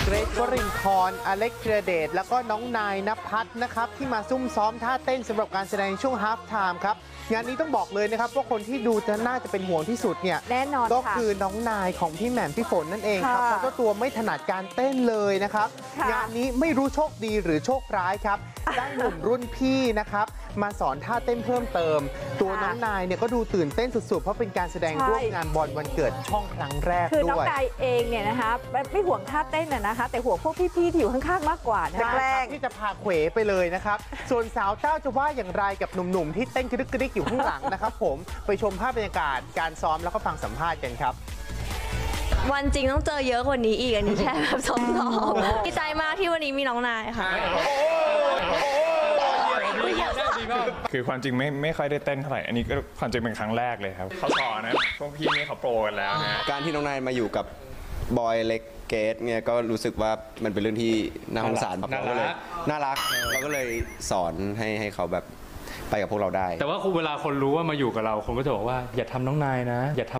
เกรท วรินทร์ อเล็กธีรเดชแล้วก็น้องนายณภัทรนะครับที่มาซุ่มซ้อมท่าเต้นสำหรับการแสดงช่วงฮาล์ฟไทม์ครับงานนี้ต้องบอกเลยนะครับว่าคนที่ดูจะน่าจะเป็นห่วงที่สุดเนี่ยแน่นอนก็คือน้องนายของพี่แหม่มพี่ฝนนั่นเองครับเพราะเจ้าตัวไม่ถนัดการเต้นเลยนะครับงานนี้ไม่รู้โชคดีหรือโชคร้ายครับได้หนุ่มรุ่นพี่นะครับมาสอนท่าเต้นเพิ่มเติมตัวน้องนายเนี่ยก็ดูตื่นเต้นสุดๆเพราะเป็นการแสดงร่วมงานบอลวันเกิดช่องครั้งแรกด้วยคือน้องนายเองเนี่ยนะคะไม่ห่วงท่าเต้นนะคะแต่ห่วงพวกพี่ๆที่อยู่ข้างๆมากกว่านะแกล้งที่จะพาเขวไปเลยนะครับส่วนสาวเต้าจะว่าอย่างไรกับหนุ่มๆที่เต้นกระดึกกระดิกอยู่ข้างหลังนะครับผมไปชมภาพบรรยากาศการซ้อมแล้วก็ฟังสัมภาษณ์กันครับวันจริงต้องเจอเยอะกว่านี้อีกอันนี้แค่แบบซ้อมๆดีใจมากที่วันนี้มีน้องนายค่ะคือความจริงไม่ค่อยได้เต้นเท่าไหร่อันนี้ก็ความจริงเป็นครั้งแรกเลยครับเขาสอนนะพวกพี่นี่เขาโปรกันแล้วนะการที่น้องนายมาอยู่กับบอยเล็กเกตเนี่ยก็รู้สึกว่ามันเป็นเรื่องที่น่าสงสารเราก็เลยน่ารักเราก็เลยสอนให้เขาแบบไปกับพวกเราได้แต่ว่าเวลาคนรู้ว่ามาอยู่กับเราคนก็จะบอกว่าอย่าทำน้องนายนะอย่าท